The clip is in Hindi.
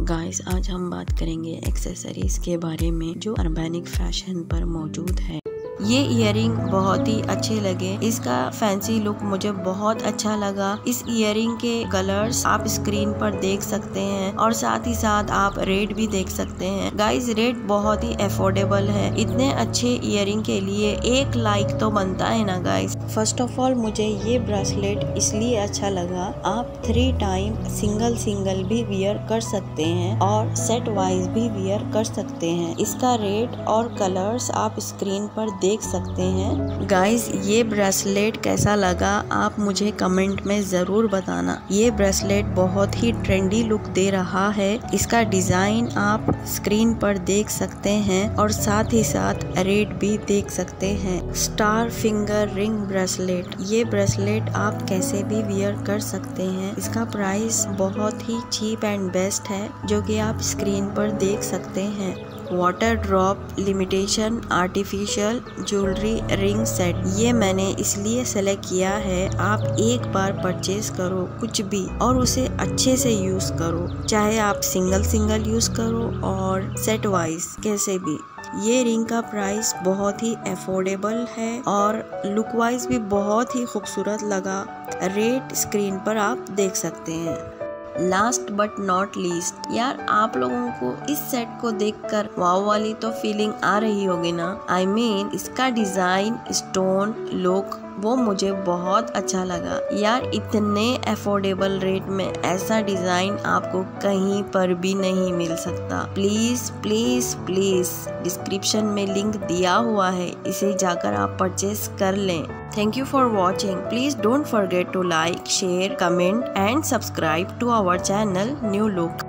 गाइस आज हम बात करेंगे एक्सेसरीज के बारे में जो अर्बैनिक फैशन पर मौजूद है। ये इयररिंग बहुत ही अच्छे लगे, इसका फैंसी लुक मुझे बहुत अच्छा लगा। इस इयररिंग के कलर्स आप स्क्रीन पर देख सकते हैं और साथ ही साथ आप रेट भी देख सकते हैं। गाइस रेट बहुत ही अफोर्डेबल है, इतने अच्छे इयररिंग के लिए एक लाइक तो बनता है ना गाइस। फर्स्ट ऑफ ऑल मुझे ये ब्रेसलेट इसलिए अच्छा लगा, आप 3 टाइम सिंगल भी वियर कर सकते हैं और सेट वाइज भी वियर कर सकते हैं। इसका रेट और कलर्स आप स्क्रीन पर देख सकते हैं। गाइस ये ब्रेसलेट कैसा लगा आप मुझे कमेंट में जरूर बताना। ये ब्रेसलेट बहुत ही ट्रेंडी लुक दे रहा है, इसका डिजाइन आप स्क्रीन पर देख सकते हैं और साथ ही साथ रेट भी देख सकते हैं। स्टार फिंगर रिंग ब्रेसलेट, ये ब्रेसलेट आप कैसे भी वियर कर सकते हैं। इसका प्राइस बहुत ही चीप एंड बेस्ट है जो कि आप स्क्रीन पर देख सकते हैं। Water drop limitation artificial jewellery ring set, ये मैंने इसलिए सेलेक्ट किया है, आप एक बार परचेज करो कुछ भी और उसे अच्छे से यूज करो, चाहे आप सिंगल यूज करो और सेट वाइज कैसे भी। ये रिंग का प्राइस बहुत ही अफोर्डेबल है और लुक वाइज भी बहुत ही खूबसूरत लगा। रेट स्क्रीन पर आप देख सकते हैं। लास्ट बट नॉट लीस्ट, यार आप लोगों को इस सेट को देखकर वाव वाली तो फीलिंग आ रही होगी ना। I mean, इसका डिजाइन, स्टोन, लुक वो मुझे बहुत अच्छा लगा। यार इतने अफोर्डेबल रेट में ऐसा डिजाइन आपको कहीं पर भी नहीं मिल सकता। प्लीज प्लीज प्लीज डिस्क्रिप्शन में लिंक दिया हुआ है, इसे जाकर आप परचेज कर लें। Thank you for watching. Please don't forget to like, share, comment and subscribe to our channel New Look.